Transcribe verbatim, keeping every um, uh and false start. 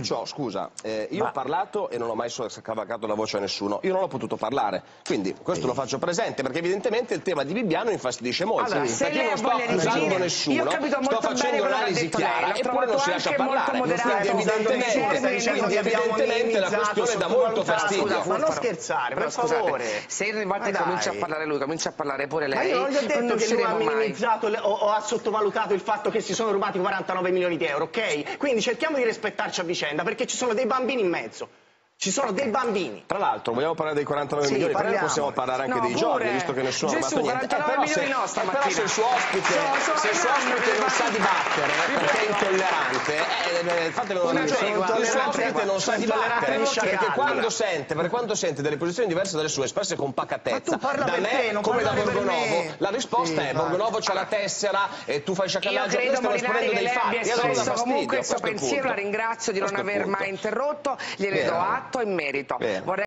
detto ciò, scusa, eh, io Ma... ho parlato e non ho mai scavalcato la voce a nessuno, io non ho potuto parlare, quindi questo lo faccio presente, perché evidentemente il tema di Bibbiano infastidisce molto, allora, perché io non sto accusando nessuno, io ho capito molto sto facendo un'analisi chiara, eppure non si lascia parlare, quindi evidentemente, quindi evidentemente la questione dà molto fastidio. Ma non scherzare, per favore. Se ogni volta che comincia a parlare lui, comincia a parlare pure lei, ma io non gli ho detto che lui ha minimizzato mai. o, o ha sottovalutato il fatto che si sono rubati quarantanove milioni di euro, ok? Quindi cerchiamo di rispettarci a vicenda, perché ci sono dei bambini in mezzo. Ci sono dei bambini. Tra l'altro, vogliamo parlare dei quarantanove sì, milioni, parliamo. però possiamo parlare anche no, dei pure. giochi, visto che nessuno ha Gesù, rubato niente. Eh, però, se, no, eh, però se il suo ospite, so, so, se il suo ospite non sa dibattere, eh, perché è intollerante, eh, fatevelo una tregua. Il suo ospite non sa dibattere, perché quando sente, perché quando sente delle posizioni diverse dalle sue, espresse con pacatezza, da me come da Borgonovo, la risposta è: Borgonovo c'ha la tessera e tu fai sciacallaggio. Io credo, Molinari, che lei abbia espresso comunque il suo pensiero, la ringrazio di non aver mai interrotto, gliene do atto in merito.